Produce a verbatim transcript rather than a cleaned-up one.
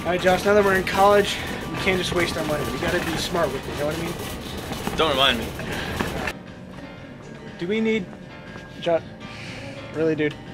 Alright, Josh, now that we're in college, we can't just waste our money. We gotta be smart with it, you know what I mean? Don't remind me. Do we need... Josh, really, dude?